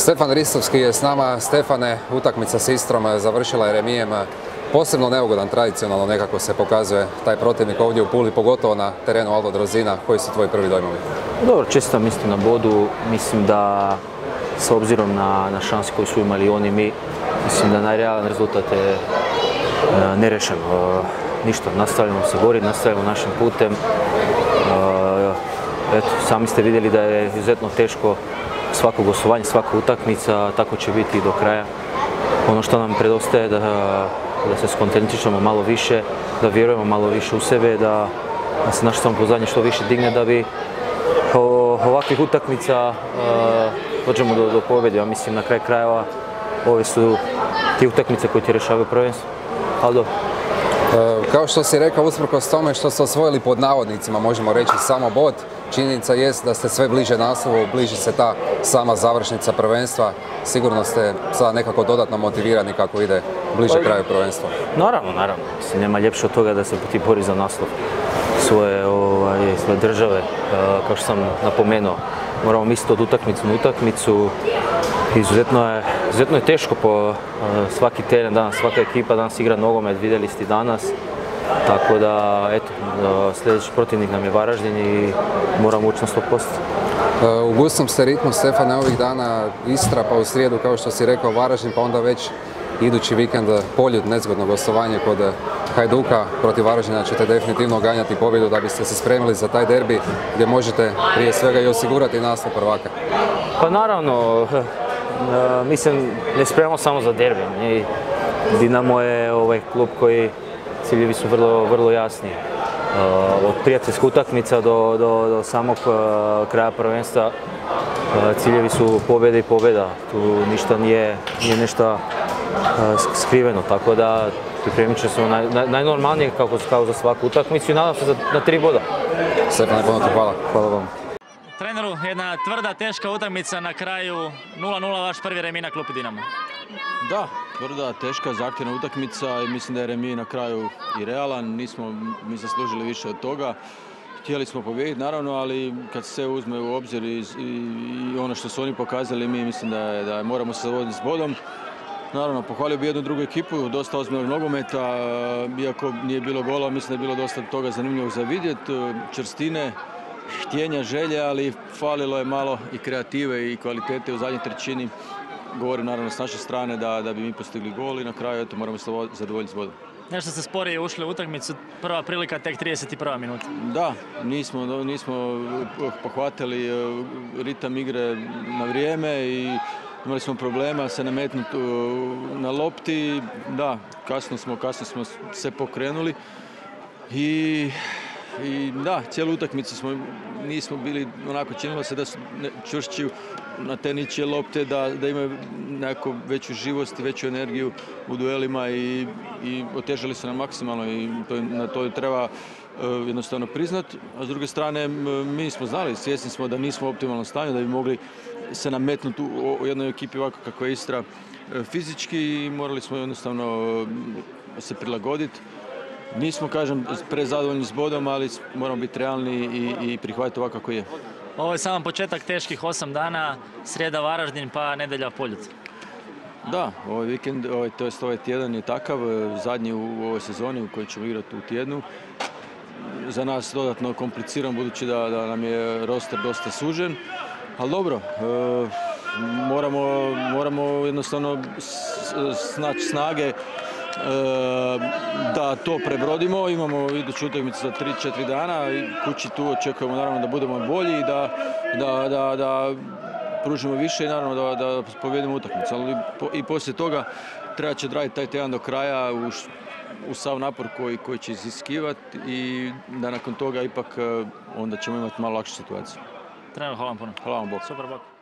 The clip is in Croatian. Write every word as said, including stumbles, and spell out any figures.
Stefan Ristovski je s nama. Stefane, utakmica s Istrom završila je remijem. Posebno neugodan, tradicionalno nekako se pokazuje taj protivnik ovdje u Puli, pogotovo na terenu Aldo Drozina. Koji su tvoji prvi dojmovi? Dobro, čestitam isto na bodu. Mislim da s obzirom na, na šanse koje su imali oni mi, mislim da najrealan rezultat je e, nerešen. E, ništa, nastavljamo se boriti, nastavljamo našim putem. E, eto, sami ste vidjeli da je izuzetno teško svako gostovanje, svaka utakmica, tako će biti i do kraja. Ono što nam predostaje da, da se skoncentrišemo malo više, da vjerujemo malo više u sebe, da, da se naše samopouzdanje što više digne, da bi o, ovakvih utakmica uh, dođemo do, do pobjede. Ja mislim na kraj krajeva ove su ti utakmice koje ti rješavaju prvenstvo. Ali dobro. Kao što si rekao, usprkos tome što ste osvojili pod navodnicima, možemo reći samo bod, činjenica jest da ste sve bliže naslovu, bliži se ta sama završnica prvenstva. Sigurno ste sada nekako dodatno motivirani kako ide bliže kraju prvenstva. Naravno, naravno. Mislim, nema ljepše od toga da se ti bori za naslov svoje, ovaj, svoje države. Kao što sam napomenuo, moramo misliti od utakmicu na utakmicu. Izuzetno je, izuzetno je teško po svaki teren danas, svaka ekipa danas igra nogomet, vidjeli ste danas. Tako da, eto, sljedeći protivnik nam je Varaždin i moramo ući na sto posto. U gustom ste ritmu, Stefane, ovih dana Istra, pa u srijedu, kao što si rekao, Varaždin, pa onda već idući vikend Poljud, nezgodno gostovanje kod Hajduka. Protiv Varaždina ćete definitivno ganjati pobjedu da biste se spremili za taj derbi gdje možete prije svega i osigurati naslov prvaka. Pa naravno, mislim, ne spremamo samo za derbi. Dinamo je ovaj klub koji ciljevi su vrlo, vrlo jasni. Od prijateljskih utakmica do, do, do samog kraja prvenstva ciljevi su pobjeda i pobjeda. Tu ništa nije, nije nešto skriveno, tako da pripremit će se naj, najnormalnije kao, kao za svaku utakmicu i nadam se za, na tri boda. Stefane, puno ti hvala. Hvala vam. Treneru, jedna tvrda, teška utakmica na kraju, nula nula, vaš prvi remi na klupi Dinamo. Da, tvrda, teška, zahtjevna utakmica i mislim da je remi na kraju i realan. Nismo mi zaslužili više od toga. Htjeli smo pobijediti, naravno, ali kad se uzme u obzir i, i, i ono što su oni pokazali, mi mislim da, je, da moramo se zavoditi s bodom. Naravno, pohvalio bi jednu drugu ekipu, dosta ozbiljnog nogometa, iako nije bilo gola, mislim da je bilo dosta toga zanimljivog za vidjeti, čvrstine, htjenja, želje, ali falilo je malo i kreative i kvalitete u zadnjoj trećini. Govorim naravno s naše strane da, da bi mi postigli gol i na kraju eto, moramo se zadovoljiti s bodom. Nešto ste sporije ušli u utakmicu, prva prilika tek trideset prva minuta. Da, nismo, nismo pohvatili ritam igre na vrijeme i imali smo problema se nametnuti na lopti. Da, kasno smo, kasno smo se pokrenuli i I da, cijelu utakmicu smo, nismo bili, onako činilo se da su čvršći na te ničije lopte, da, da imaju nekako veću živost i veću energiju u duelima i, i otežali su nam maksimalno i to, na to treba uh, jednostavno priznati. A s druge strane, mi smo znali, svjesni smo da nismo u optimalnom stanju, da bi mogli se nametnuti u, u jednoj ekipi ovako kako je Istra uh, fizički i morali smo jednostavno uh, se prilagoditi. Nismo, kažem, prezadovoljni s bodom, ali moramo biti realni i, i prihvatiti ovako kako je. Ovo je samo početak teških osam dana, srijeda Varaždin pa nedjelja Poljud. Da, ovaj vikend, ovaj, to jest ovaj tjedan je takav, zadnji u ovoj sezoni u kojoj ćemo igrati u tjednu. Za nas dodatno kompliciran budući da, da nam je roster dosta sužen, ali dobro, e, moramo, moramo jednostavno snaći snage da to prebrodimo. Imamo iduću utakmicu za tri četiri dana i kući tu očekujemo naravno da budemo bolji i da, da, da, da pružimo više i naravno da, da pobjedimo utakmicu. Ali i poslije toga treba će odraditi taj tjedan do kraja u, u sav napor koji, koji će iziskivati i da nakon toga ipak onda ćemo imati malo lakšu situaciju. Trener, hvala vam puno. Hvala vam Bog. Super, Bog.